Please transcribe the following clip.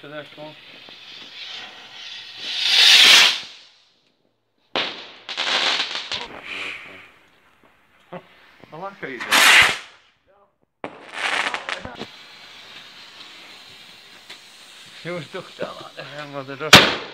to this one. I like how you do it. You was ducked out like that, mother.